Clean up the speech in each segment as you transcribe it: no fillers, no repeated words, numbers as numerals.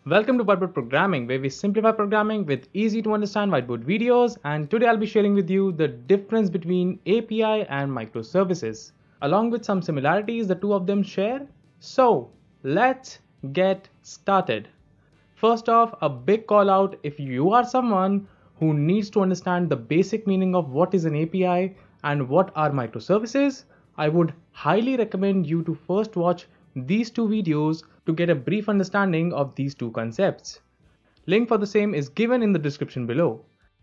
Welcome to Whiteboard Programming, where we simplify programming with easy to understand whiteboard videos. And today I'll be sharing with you the difference between API and microservices, along with some similarities the two of them share. So let's get started. First off, a big call out if you are someone who needs to understand the basic meaning of what is an API and what are microservices. I would highly recommend you to first watch these two videos to get a brief understanding of these two concepts. Link for the same is given in the description below.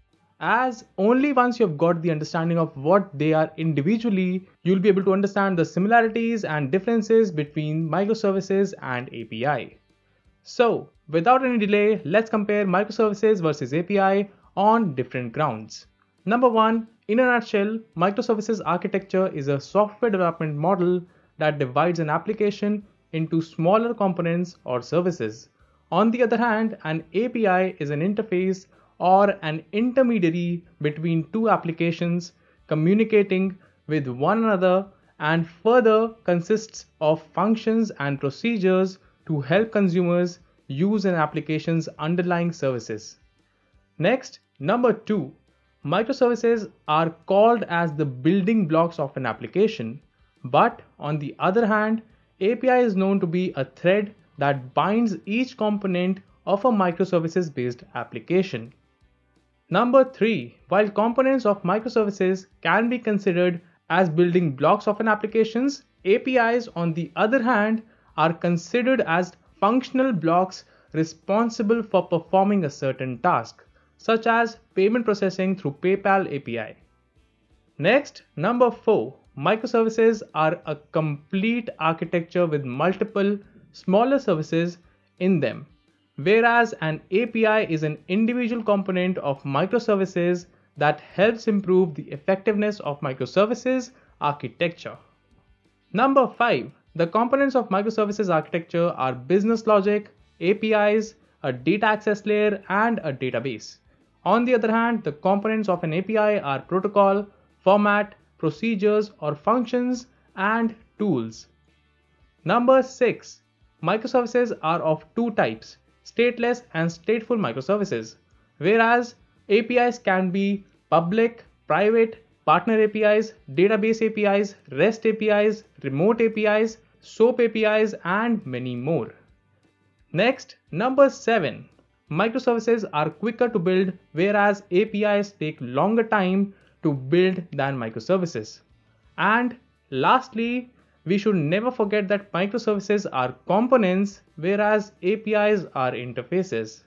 As only once you have got the understanding of what they are individually, you'll be able to understand the similarities and differences between microservices and API. So, without any delay, let's compare microservices versus API on different grounds. Number one, in a nutshell, microservices architecture is a software development model that divides an application into smaller components or services. On the other hand, an API is an interface or an intermediary between two applications communicating with one another and further consists of functions and procedures to help consumers use an application's underlying services. Next, number two, microservices are called as the building blocks of an application, but on the other hand, API is known to be a thread that binds each component of a microservices based application. Number three, while components of microservices can be considered as building blocks of an applications, APIs on the other hand are considered as functional blocks responsible for performing a certain task, such as payment processing through PayPal API. Next, number four, microservices are a complete architecture with multiple smaller services in them, whereas an API is an individual component of microservices that helps improve the effectiveness of microservices architecture. Number five, the components of microservices architecture are business logic, APIs, a data access layer, and a database. On the other hand, the components of an API are protocol, format, procedures or functions, and tools. Number six, microservices are of two types, stateless and stateful microservices, whereas APIs can be public, private, partner APIs, database APIs, REST APIs, remote APIs, SOAP APIs, and many more. Next, number seven, microservices are quicker to build, whereas APIs take longer time to build than microservices. And lastly, we should never forget that microservices are components, whereas APIs are interfaces.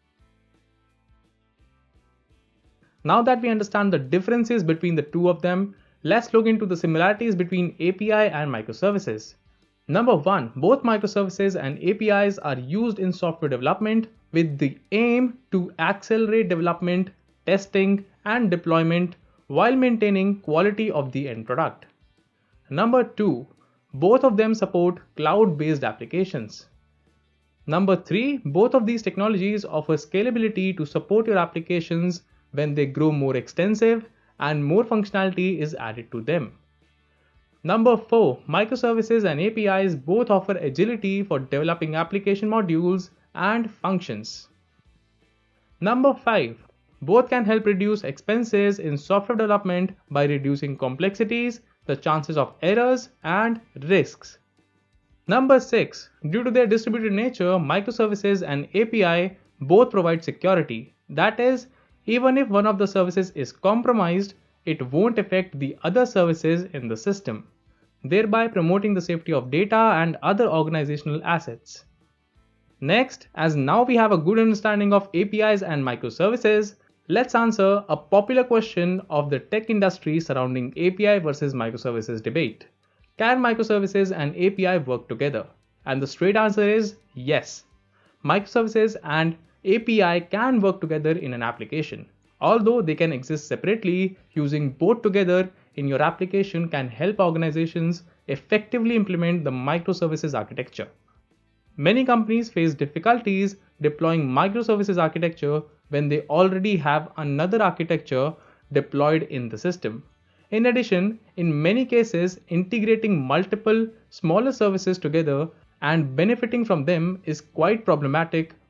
Now that we understand the differences between the two of them, let's look into the similarities between API and microservices. Number one, both microservices and APIs are used in software development with the aim to accelerate development, testing, and deployment while maintaining quality of the end product. Number two, both of them support cloud-based applications. Number three, both of these technologies offer scalability to support your applications when they grow more extensive and more functionality is added to them. Number four, microservices and APIs both offer agility for developing application modules and functions. Number five, both can help reduce expenses in software development by reducing complexities, the chances of errors, and risks. Number six, due to their distributed nature, microservices and API both provide security. That is, even if one of the services is compromised, it won't affect the other services in the system, thereby promoting the safety of data and other organizational assets. Next, as now we have a good understanding of APIs and microservices, let's answer a popular question of the tech industry surrounding API versus microservices debate. Can microservices and API work together? And the straight answer is yes. Microservices and API can work together in an application. Although they can exist separately, using both together in your application can help organizations effectively implement the microservices architecture. Many companies face difficulties deploying microservices architecture when they already have another architecture deployed in the system. In addition, in many cases, integrating multiple smaller services together and benefiting from them is quite problematic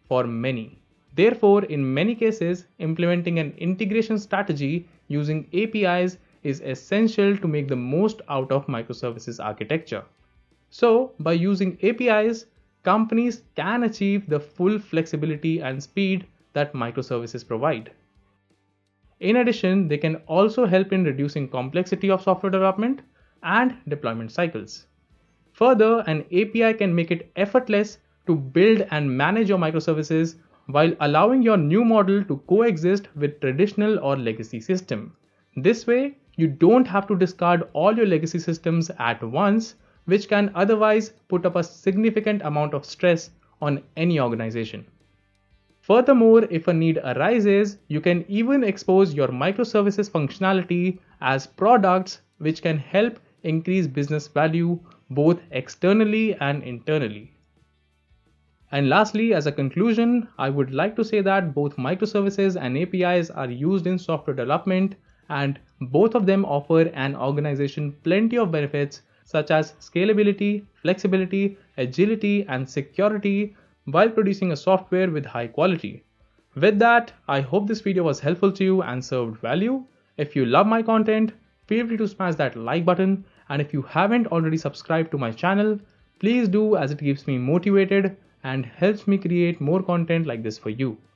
for many. Therefore, in many cases, implementing an integration strategy using APIs is essential to make the most out of microservices architecture. So, by using APIs, companies can achieve the full flexibility and speed that microservices provide. In addition, they can also help in reducing complexity of software development and deployment cycles. Further, an API can make it effortless to build and manage your microservices while allowing your new model to coexist with traditional or legacy system. This way, you don't have to discard all your legacy systems at once, which can otherwise put up a significant amount of stress on any organization. Furthermore, if a need arises, you can even expose your microservices functionality as products which can help increase business value both externally and internally. And lastly, as a conclusion, I would like to say that both microservices and APIs are used in software development, and both of them offer an organization plenty of benefits such as scalability, flexibility, agility, and security while producing a software with high quality. With that, I hope this video was helpful to you and served value. If you love my content, feel free to smash that like button, and if you haven't already subscribed to my channel, please do, as it keeps me motivated and helps me create more content like this for you.